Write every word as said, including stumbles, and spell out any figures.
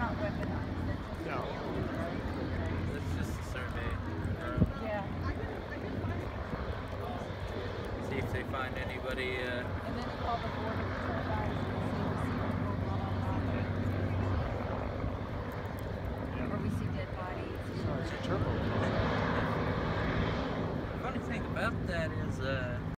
not weaponized. It's just No. right? It's just a survey. Um, Yeah. see if they find anybody. Uh, And then call the border patrol guys and see if we see people blah blah blah. Yeah. Or we see dead bodies. So it's a turbo car. funny thing about that is, uh,